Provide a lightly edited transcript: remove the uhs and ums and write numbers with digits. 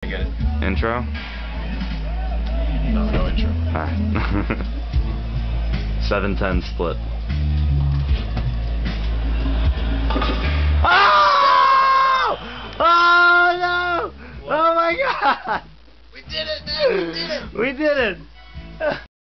get it. Intro? No intro. Alright. 7-10 split. Oh! Oh no! Oh my god! We did it, man! We did it! We did it!